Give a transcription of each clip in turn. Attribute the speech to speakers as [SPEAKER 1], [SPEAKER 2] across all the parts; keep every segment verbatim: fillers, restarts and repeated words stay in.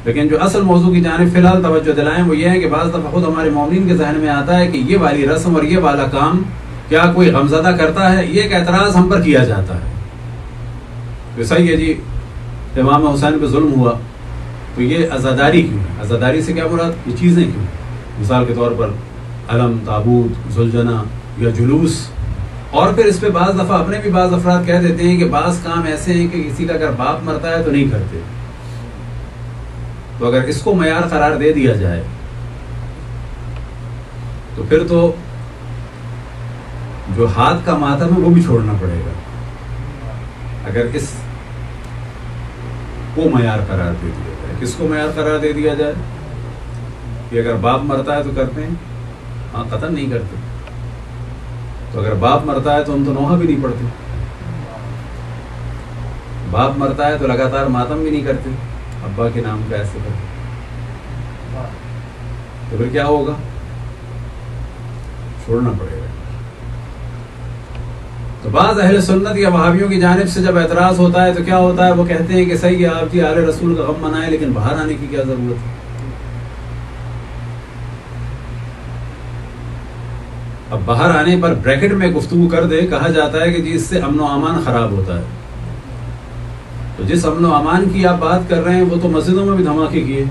[SPEAKER 1] لیکن جو اصل موضوع کی جانب فی الحال توجہ دلائیں وہ یہ ہے کہ بعض دفعہ خود ہمارے مومنین کے ذہن میں آتا ہے کہ یہ والی رسم اور یہ والا کام کیا کوئی غمزدہ کرتا ہے، یہ ایک اعتراض ہم پر کیا جاتا ہے کہ صحیح ہے جی امام حسین پہ ظلم ہوا تو یہ عزاداری کیوں ہے؟ عزاداری سے کیا مراد؟ یہ چیزیں کیوں؟ مثال کے طور پر علم، تابوت، زلجنا یا جلوس. اور پھر اس پہ بعض دفعہ اپنے بھی بعض افراد کہہ دیتے ہیں کہ بعض کام ایسے ہیں کہ کسی کا اگر باپ مرتا ہے تو نہیں کرتے. تو اگر اس کو معیار قرار دے دیا جائے تو پھر تو جو ہاتھ کا ماتم ہے وہ بھی چھوڑنا پڑے گا اگر اس کو معیار قرار دے دیا جائے. کس کو معیار قرار دے دیا جائے کہ اگر باپ مرتا ہے تو کرتے ہیں؟ ہاں قطعاً نہیں کرتے. تو اگر باپ مرتا ہے تو ہم تو نوحہ بھی نہیں پڑھتے. باپ مرتا ہے تو لگاتار ماتم بھی نہیں کرتے ابا کے نام کا ایسے کرتے. تو پھر کیا ہوگا؟ چھوڑنا پڑے گا. تو بعض اہل سنت یا وہابیوں کی جانب سے جب اعتراض ہوتا ہے تو کیا ہوتا ہے؟ وہ کہتے ہیں کہ صحیح ہے آپ جی آل رسول کا غم منائیں لیکن باہر آنے کی کیا ضرورت ہے؟ اب باہر آنے پر بریکٹ میں گفتگو کر دے، کہا جاتا ہے کہ جی اس سے امن و امان خراب ہوتا ہے. تو جس امن و امان کی آپ بات کر رہے ہیں وہ تو مسجدوں میں بھی دھماکے کیے.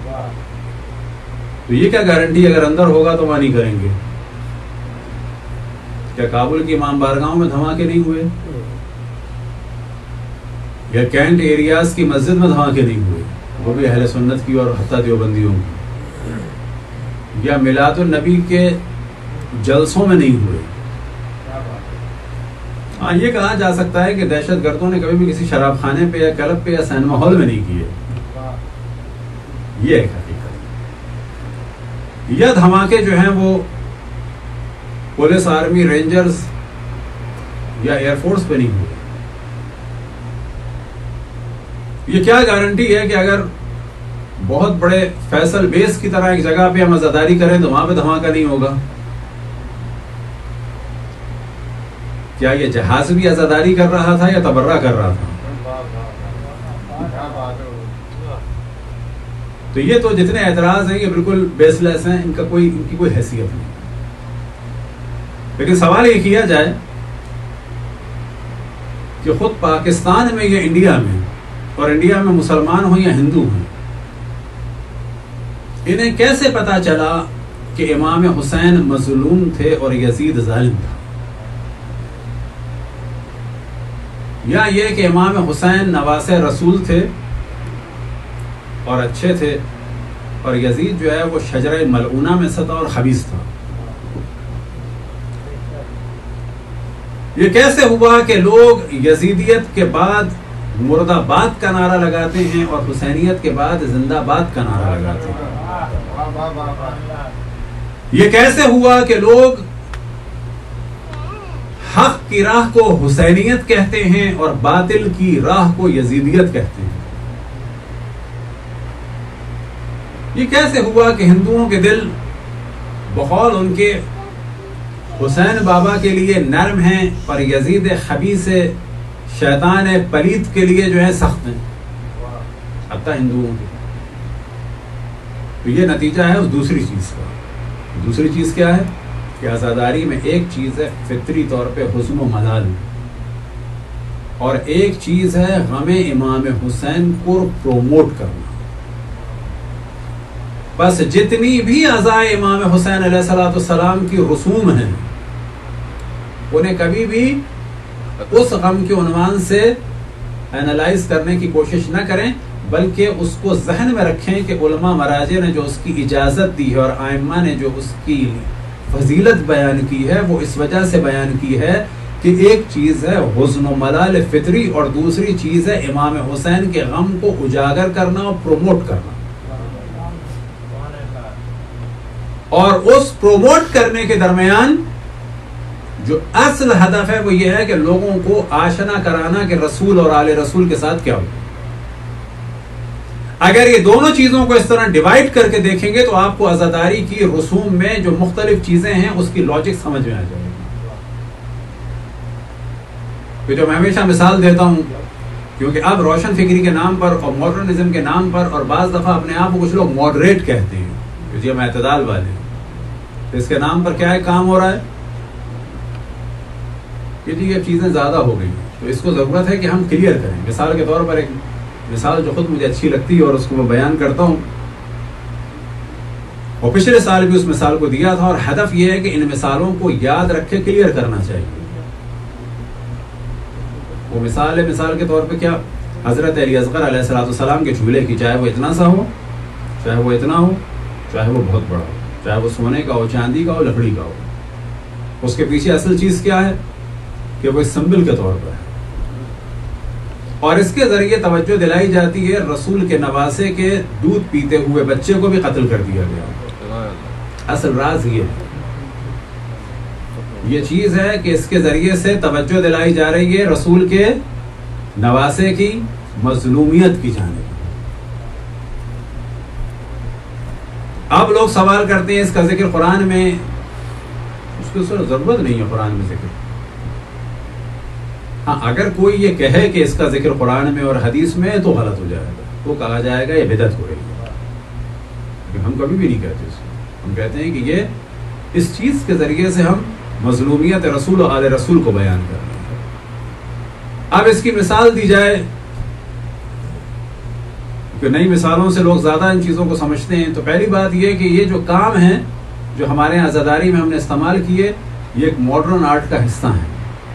[SPEAKER 1] تو یہ کیا گارنٹی اگر اندر ہوگا تو وہاں نہیں کریں گے؟ کیا کابل کی امام بارگاہوں میں دھماکے نہیں ہوئے؟ یا کینٹ ایریاز کی مسجد میں دھماکے نہیں ہوئے؟ وہ بھی اہل سنت کی اور حتیٰ دیوبندیوں کی. یا میلاد النبی کے جلسوں میں نہیں ہوئے؟ ہاں یہ کہا جا سکتا ہے کہ دہشت گردوں نے کبھی بھی کسی شراب خانے پہ یا کلب پہ یا سینما ہال میں نہیں کیے. یہ ایک حقیقت. یا دھماکے جو ہیں وہ پولیس، آرمی، رینجرز یا ایئر فورس پہ نہیں ہوئے. یہ کیا گارنٹی ہے کہ اگر بہت بڑے فیصل بیس کی طرح ایک جگہ پہ ہم عزاداری کریں تو وہاں پہ دھماکہ نہیں ہوگا؟ کیا یہ جہاز بھی عزاداری کر رہا تھا یا تبرہ کر رہا تھا؟ تو یہ تو جتنے اعتراض ہیں یہ بالکل بیس لیس ہیں، ان کا کوئی ان کی کوئی حیثیت نہیں. لیکن سوال یہ کیا جائے کہ خود پاکستان میں یا انڈیا میں، اور انڈیا میں مسلمان ہوں یا ہندو ہیں، انہیں کیسے پتا چلا کہ امام حسین مظلوم تھے اور یزید ظالم تھا؟ یا یہ کہ امام حسین نواسے رسول تھے اور اچھے تھے اور یزید جو ہے وہ شجرہ ملعونہ میں ستا اور خبیث تھا؟ یہ کیسے ہوا کہ لوگ یزیدیت کے بعد مرد آباد کا نعرہ لگاتے ہیں اور حسینیت کے بعد زندہ آباد کا نعرہ لگاتے ہیں؟ یہ کیسے ہوا کہ لوگ حق کی راہ کو حسینیت کہتے ہیں اور باطل کی راہ کو یزیدیت کہتے ہیں؟ یہ کیسے ہوا کہ ہندوؤں کے دل بقول ان کے حسین بابا کے لیے نرم ہیں اور یزید خبیث شیطان پلید کے لیے جو ہے سخت ہیں، حتیٰ ہندوؤں کے؟ تو یہ نتیجہ ہے اس دوسری چیز کا. دوسری چیز کیا ہے؟ کہ عزاداری میں ایک چیز ہے فطری طور پہ حزن و ملال، اور ایک چیز ہے غم امام حسین کو پروموٹ کرنا. بس جتنی بھی عزائے امام حسین علیہ الصلوۃ والسلام کی رسوم ہیں انہیں کبھی بھی اس غم کے عنوان سے اینالائز کرنے کی کوشش نہ کریں، بلکہ اس کو ذہن میں رکھیں کہ علماء مراجع نے جو اس کی اجازت دی ہے اور ائمہ نے جو اس کی فضیلت بیان کی ہے وہ اس وجہ سے بیان کی ہے کہ ایک چیز ہے حزن و ملال فطری اور دوسری چیز ہے امام حسین کے غم کو اجاگر کرنا اور پروموٹ کرنا. اور اس پروموٹ کرنے کے درمیان جو اصل ہدف ہے وہ یہ ہے کہ لوگوں کو آشنا کرانا کہ رسول اور آل رسول کے ساتھ کیا ہو. اگر یہ دونوں چیزوں کو اس طرح ڈیوائیڈ کر کے دیکھیں گے تو آپ کو عزاداری کی رسوم میں جو مختلف چیزیں ہیں اس کی لاجک سمجھ میں آ جائے گی. جو میں ہمیشہ مثال دیتا ہوں کیونکہ اب روشن فکری کے نام پر اور ماڈرنزم کے نام پر اور بعض دفعہ اپنے آپ کو کچھ لوگ ماڈریٹ کہتے ہیں کہ جی ہم اعتدال والے ہیں، تو اس کے نام پر کیا ہے کام ہو رہا ہے کہ جی یہ چیزیں زیادہ ہو گئی. تو اس کو ضرورت ہے کہ ہم کلیئر کریں. مثال کے طور پر ایک مثال جو خود مجھے اچھی لگتی ہے اور اس کو میں بیان کرتا ہوں، اور پچھلے سال بھی اس مثال کو دیا تھا، اور ہدف یہ ہے کہ ان مثالوں کو یاد رکھ کے کلیئر کرنا چاہیے. وہ مثال ہے، مثال کے طور پہ کیا، حضرت علی اصغر علیہ الصلوۃ والسلام کے جھولے کی، چاہے وہ اتنا سا ہو، چاہے وہ اتنا ہو، چاہے وہ بہت بڑا ہو، چاہے وہ سونے کا ہو، چاندی کا ہو، لکڑی کا ہو، اس کے پیچھے اصل چیز کیا ہے کہ وہ سمبل کے طور پر ہے. اور اس کے ذریعے توجہ دلائی جاتی ہے رسول کے نواسے کے دودھ پیتے ہوئے بچے کو بھی قتل کر دیا گیا. اصل راز یہ ہے، یہ چیز ہے کہ اس کے ذریعے سے توجہ دلائی جا رہی ہے رسول کے نواسے کی مظلومیت کی جانب. اب لوگ سوال کرتے ہیں اس کا ذکر قرآن میں، اس کی ضرورت نہیں ہے قرآن میں ذکر. ہاں اگر کوئی یہ کہے کہ اس کا ذکر قرآن میں اور حدیث میں تو غلط ہو جائے گا، وہ کہا جائے گا یہ بدعت ہو رہی ہے. لیکن ہم کبھی بھی نہیں کہتے اس کو. ہم کہتے ہیں کہ یہ اس چیز کے ذریعے سے ہم مظلومیت رسول و آل رسول کو بیان کر رہے ہیں. اب اس کی مثال دی جائے کہ نئی مثالوں سے لوگ زیادہ ان چیزوں کو سمجھتے ہیں. تو پہلی بات یہ کہ یہ جو کام ہیں جو ہمارے یہاں عزاداری میں ہم نے استعمال کیے، یہ ایک ماڈرن آرٹ کا حصہ ہے،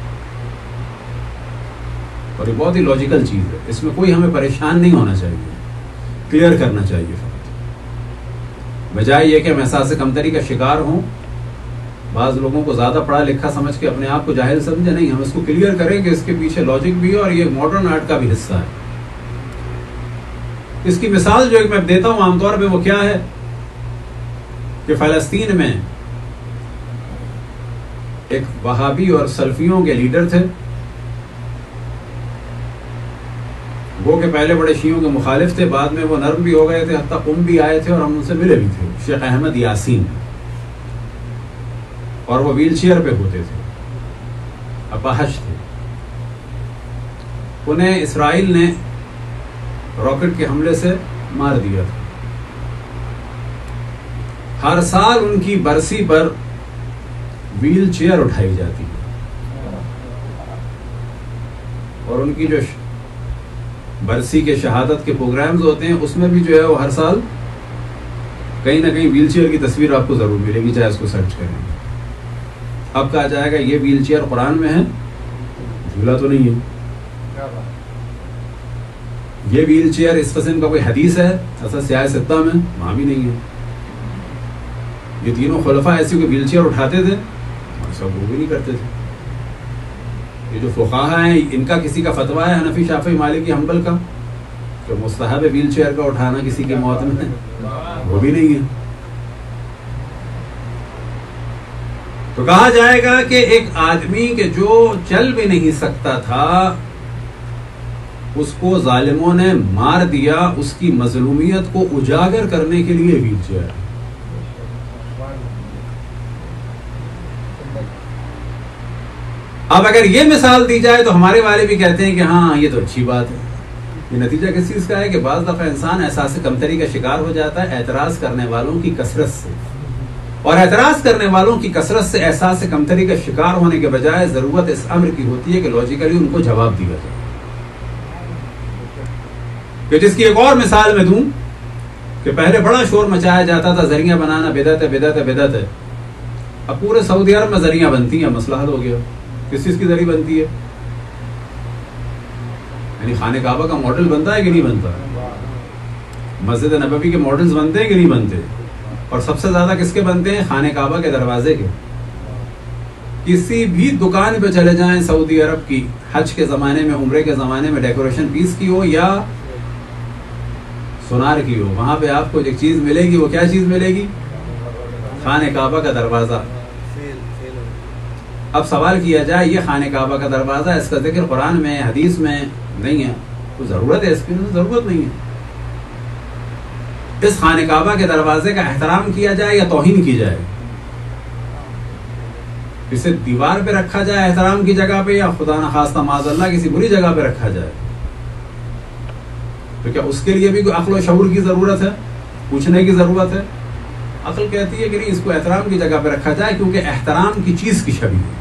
[SPEAKER 1] اور یہ بہت ہی لاجیکل چیز ہے. اس میں کوئی ہمیں پریشان نہیں ہونا چاہیے، کلیئر کرنا چاہیے فقط، بجائے یہ کہ ہم احساس کمتری کا شکار ہوں. بعض لوگوں کو زیادہ پڑھا لکھا سمجھ کے اپنے آپ کو جاہل سمجھے. نہیں، ہم اس کو کلیئر کریں کہ اس کے پیچھے لاجک بھی ہے اور یہ ماڈرن آرٹ کا بھی حصہ ہے. اس کی مثال جو ایک میں دیتا ہوں عام طور پہ وہ کیا ہے کہ فلسطین میں ایک وہابی اور سلفیوں کے لیڈر تھے، وہ کہ پہلے بڑے شیعوں کے مخالف تھے، بعد میں وہ نرم بھی ہو گئے تھے، حتیٰ قم بھی آئے تھے اور ہم ان سے ملے بھی تھے. شیخ احمد یاسین، اور وہ ویل چیئر پہ ہوتے تھے، اپاہج تھے. انہیں اسرائیل نے راکٹ کے حملے سے مار دیا تھا. ہر سال ان کی برسی پر ویل چیئر اٹھائی جاتی ہے، اور ان کی جو برسی کے شہادت کے پروگرامز ہوتے ہیں اس میں بھی جو ہے وہ ہر سال کہیں نہ کہیں ویل چیئر کی تصویر آپ کو ضرور ملے گی، چاہے اس کو سرچ کریں. اب کہا جائے گا یہ ویل چیئر قرآن میں ہے، جھولا تو نہیں ہے. یہ ویل چیئر اس قسم کا کوئی حدیث ہے اصل سیاہ ستہ میں، وہاں بھی نہیں ہے. یہ تینوں خلفاء ایسی کوئی ویل چیئر اٹھاتے تھے؟ سب وہ بھی نہیں کرتے تھے. یہ جو فقہاء ہیں ان کا کسی کا فتویٰ ہے حنفی شافعی مالکی حنبل کا کہ مستحب ویل چیئر کا اٹھانا کسی کی موت میں، وہ بھی نہیں ہے. تو کہا جائے گا کہ ایک آدمی کہ جو چل بھی نہیں سکتا تھا اس کو ظالموں نے مار دیا، اس کی مظلومیت کو اجاگر کرنے کے لیے ویل چیئر. اب اگر یہ مثال دی جائے تو ہمارے والے بھی کہتے ہیں کہ ہاں یہ تو اچھی بات ہے. یہ نتیجہ کس چیز کا ہے کہ بعض دفعہ انسان احساس کمتری کا شکار ہو جاتا ہے اعتراض کرنے والوں کی کثرت سے، اور اعتراض کرنے والوں کی کثرت سے احساس کمتری کا شکار ہونے کے بجائے ضرورت اس امر کی ہوتی ہے کہ لاجیکلی ان کو جواب دیا جائے. کہ جس کی ایک اور مثال میں دوں کہ پہلے بڑا شور مچایا جاتا تھا زریاں بنانا بدعت ہے بدعت ہے بدعت ہے. اب پورے سعودی عرب میں زریاں بنتی ہیں، مسئلہ حل ہو گیا. کس چیز کی زری بنتی ہے؟ یعنی خانہ کعبہ کا ماڈل بنتا ہے کہ نہیں بنتا؟ مسجد نبوی کے ماڈلز بنتے ہیں کہ نہیں بنتے؟ اور سب سے زیادہ کس کے بنتے ہیں؟ خانہ کعبہ کے دروازے کے. کسی بھی دکان پہ چلے جائیں سعودی عرب کی، حج کے زمانے میں، عمرے کے زمانے میں، ڈیکوریشن پیس کی ہو یا سونار کی ہو، وہاں پہ آپ کو ایک چیز ملے گی. وہ کیا چیز ملے گی؟ خانہ کعبہ کا دروازہ. اب سوال کیا جائے یہ خانہ کعبہ کا دروازہ، اس کا ذکر قرآن میں حدیث میں نہیں ہے، تو ضرورت ہے اس کی؟ ضرورت نہیں ہے. اس خانہ کعبہ کے دروازے کا احترام کیا جائے یا توہین کی جائے؟ اسے دیوار پہ رکھا جائے احترام کی جگہ پہ، یا خدا نخواستہ معاذ اللہ کسی بری جگہ پہ رکھا جائے؟ تو کیا اس کے لیے بھی کوئی عقل و شعور کی ضرورت ہے؟ پوچھنے کی ضرورت ہے؟ عقل کہتی ہے کہ نہیں، اس کو احترام کی جگہ پہ رکھا جائے، کیونکہ احترام کی چیز کی شبیہ ہے.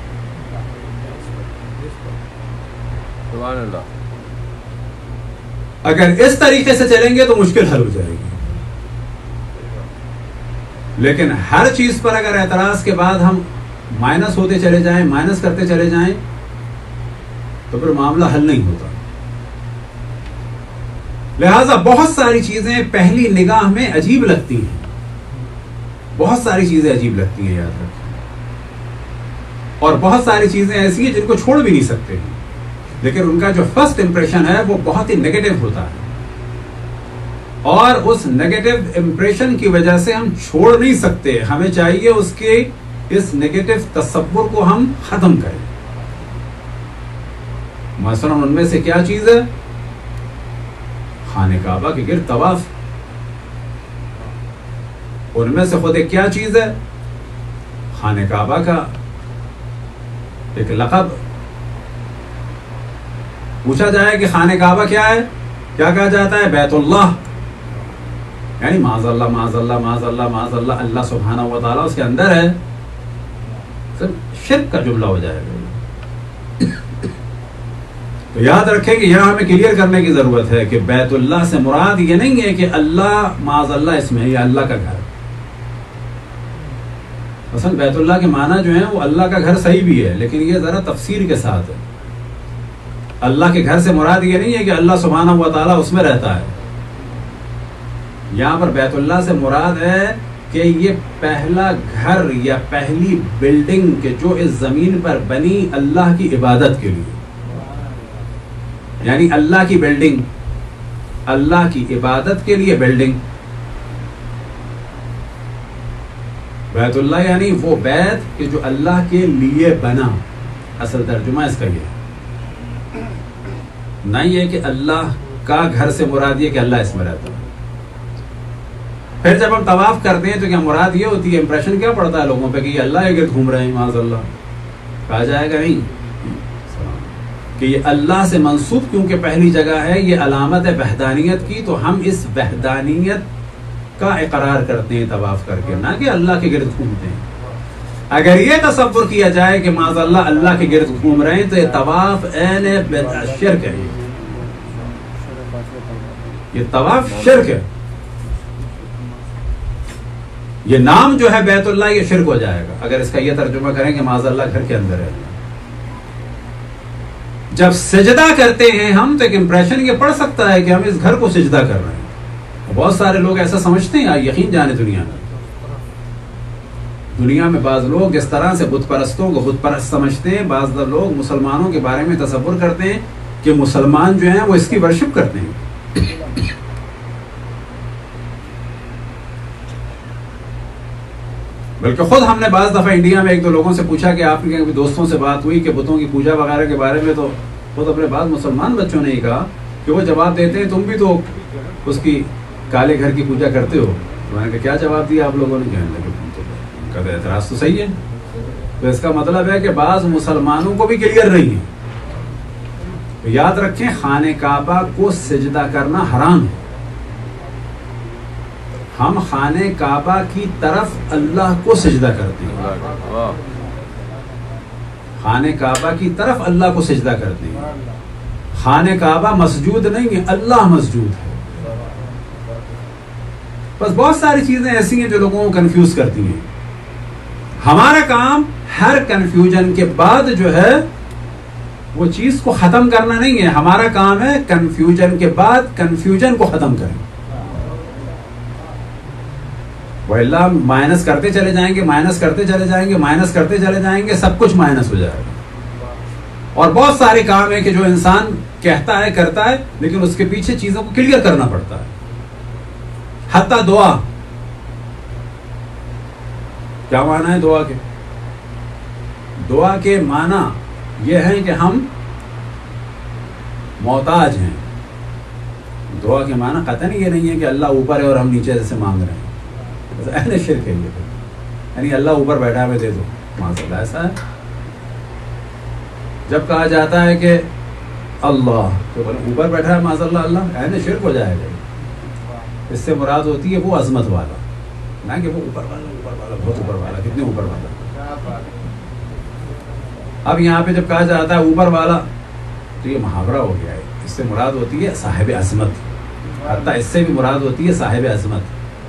[SPEAKER 2] سبحان اللہ.
[SPEAKER 1] اگر اس طریقے سے چلیں گے تو مشکل حل ہو جائے گی. لیکن ہر چیز پر اگر اعتراض کے بعد ہم مائنس ہوتے چلے جائیں، مائنس کرتے چلے جائیں، تو پھر معاملہ حل نہیں ہوتا. لہذا بہت ساری چیزیں پہلی نگاہ میں عجیب لگتی ہیں، بہت ساری چیزیں عجیب لگتی ہیں، یاد رکھیں. اور بہت ساری چیزیں ایسی ہیں جن کو چھوڑ بھی نہیں سکتے ہیں، لیکن ان کا جو فرسٹ امپریشن ہے وہ بہت ہی نیگیٹو ہوتا ہے، اور اس نیگیٹو امپریشن کی وجہ سے ہم چھوڑ نہیں سکتے. ہمیں چاہیے اس کے اس نیگیٹو تصور کو ہم ختم کریں. مثلا ان میں سے کیا چیز ہے؟ خانہ کعبہ کے گرد طواف. ان میں سے خود ایک کیا چیز ہے؟ خانہ کعبہ کا ایک لقب. پوچھا جائے کہ خانہ کعبہ کیا ہے، کیا کہا جاتا ہے؟ بیت اللہ. یعنی معاذ اللہ معاذ اللہ معاذ اللہ معاذ اللہ، اللہ سبحانہ و تعالیٰ اس کے اندر ہے. شرک کا جملہ ہو جائے گا. تو یاد رکھیں کہ یہاں ہمیں کلیئر کرنے کی ضرورت ہے کہ بیت اللہ سے مراد یہ نہیں ہے کہ اللہ معاذ اللہ اس میں ہے، یہ اللہ کا گھر. اصل بیت اللہ کے معنی جو ہیں وہ اللہ کا گھر صحیح بھی ہے، لیکن یہ ذرا تفسیر کے ساتھ ہے. اللہ کے گھر سے مراد یہ نہیں ہے کہ اللہ سبحانہ و تعالیٰ اس میں رہتا ہے. یہاں پر بیت اللہ سے مراد ہے کہ یہ پہلا گھر یا پہلی بلڈنگ کہ جو اس زمین پر بنی اللہ کی عبادت کے لیے. یعنی اللہ کی بلڈنگ، اللہ کی عبادت کے لیے بلڈنگ. بیت اللہ یعنی وہ بیت کہ جو اللہ کے لیے بنا. اصل ترجمہ اس کا یہ ہے، نہیں ہے کہ اللہ کا گھر سے مراد یہ کہ اللہ اس میں رہتا ہے. پھر جب ہم طواف کرتے ہیں تو کیا مراد یہ ہوتی ہے، امپریشن کیا پڑتا ہے لوگوں پہ کہ یہ اللہ کے گرد گھوم رہے ہیں؟ معاذ اللہ. کہا جائے گا نہیں کہ یہ اللہ سے منسوب، کیونکہ پہلی جگہ ہے یہ علامت ہے وحدانیت کی، تو ہم اس وحدانیت کا اقرار کرتے ہیں طواف کر کے، نہ کہ اللہ کے گرد گھومتے ہیں. اگر یہ تصور کیا جائے کہ معاذ اللہ اللہ کے گرد گھوم رہے ہیں تو یہ طواف عین شرک ہے. یہ طواف شرک ہے. یہ نام جو ہے بیت اللہ یہ شرک ہو جائے گا اگر اس کا یہ ترجمہ کریں کہ معاذ اللہ گھر کے اندر ہے. جب سجدہ کرتے ہیں ہم تو ایک امپریشن یہ پڑ سکتا ہے کہ ہم اس گھر کو سجدہ کر رہے ہیں. بہت سارے لوگ ایسا سمجھتے ہیں، یقین جانے دنیا میں دنیا میں بعض لوگ جس طرح سے بت پرستوں کو بت پرست سمجھتے ہیں، بعض لوگ مسلمانوں کے بارے میں تصور کرتے ہیں کہ مسلمان جو ہیں وہ اس کی ورشپ کرتے ہیں. بلکہ خود ہم نے بعض دفعہ انڈیا میں ایک دو لوگوں سے پوچھا کہ آپ کے دوستوں سے بات ہوئی کہ بتوں کی پوجا وغیرہ کے بارے میں، تو خود اپنے بعض مسلمان بچوں نے ہی کہا کہ وہ جواب دیتے ہیں تم بھی تو اس کی کالے گھر کی پوجا کرتے ہو. تو میں نے کہا کیا جواب دیا آپ لوگوں نے؟ کہنے لگے ان کا اعتراض تو صحیح ہے. تو اس کا مطلب ہے کہ بعض مسلمانوں کو بھی کلیئر نہیں ہے. تو یاد رکھیں خانہ کعبہ کو سجدہ کرنا حرام ہے. ہم خانہ کعبہ کی طرف اللہ کو سجدہ کرتے ہیں، خانہ کعبہ کی طرف اللہ کو سجدہ کرتے ہیں. خانہ کعبہ مسجود نہیں ہے، اللہ مسجود ہے. بس بہت ساری چیزیں ایسی ہیں جو لوگوں کو کنفیوز کرتی ہیں. ہمارا کام ہر کنفیوژن کے بعد جو ہے وہ چیز کو ختم کرنا نہیں ہے. ہمارا کام ہے کنفیوژن کے بعد کنفیوژن کو ختم کریں. وہ اللہ مائنس کرتے چلے جائیں گے، مائنس کرتے چلے جائیں گے، مائنس کرتے چلے جائیں گے، سب کچھ مائنس ہو جائے گا. اور بہت سارے کام ہے کہ جو انسان کہتا ہے کرتا ہے لیکن اس کے پیچھے چیزوں کو کلیئر کرنا پڑتا ہے. حتی دعا، کیا معنی ہے دعا کے؟ دعا کے معنی یہ ہے کہ ہم محتاج ہیں. دعا کے معنی قطعاً یہ نہیں ہے کہ اللہ اوپر ہے اور ہم نیچے سے مانگ رہے ہیں. اہل شرک ہے یہ، یعنی اللہ اوپر بیٹھا ہے دے دو، معاذ اللہ ایسا ہے. جب کہا جاتا ہے کہ اللہ تو بولے اوپر بیٹھا ہے معاذ اللہ اللہ عین شرک ہو جائے گا. اس سے مراد ہوتی ہے وہ عظمت والا، نہ کہ وہ اوپر والا اوپر والا بہت اوپر والا. کتنے اوپر والا؟ اب یہاں پہ جب کہا جاتا ہے اوپر والا تو یہ محاورہ ہو گیا ہے. اس سے مراد ہوتی ہے صاحب عظمت، حتیٰ اس سے بھی مراد ہوتی ہے صاحب عظمت.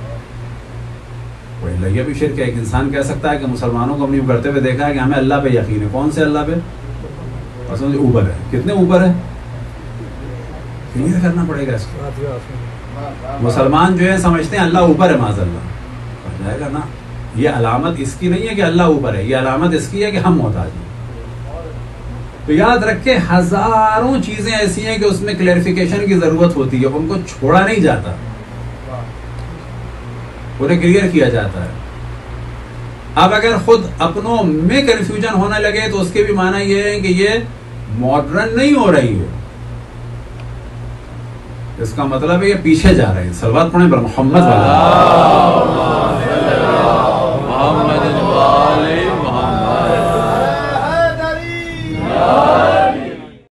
[SPEAKER 1] یہ بھی شرک ہے. ایک انسان کہہ سکتا ہے کہ مسلمانوں کو ہم نے کرتے ہوئے دیکھا ہے کہ ہمیں اللہ پہ یقین ہے. کون سے اللہ پہ؟ اوپر ہے. کتنے اوپر ہے؟ کلیئر کرنا پڑے گا اس کو. مسلمان جو ہے سمجھتے ہیں اللہ اوپر ہے، معاذ اللہ ہو جائے گا نا. یہ علامت اس کی نہیں ہے کہ اللہ اوپر ہے، یہ علامت اس کی ہے کہ ہم محتاج ہیں. تو یاد رکھے ہزاروں چیزیں ایسی ہیں کہ اس میں کلیئرفیکیشن کی ضرورت ہوتی ہے، ان کو چھوڑا نہیں جاتا، انہیں کلیئر کیا جاتا ہے. اب اگر خود اپنوں میں کنفیوژن ہونے لگے تو اس کے بھی معنی یہ ہے کہ یہ ماڈرن نہیں ہو رہی ہے. اس کا مطلب ہے یہ پیچھے جا رہے ہیں. صلوات پڑھیں پر محمد والا.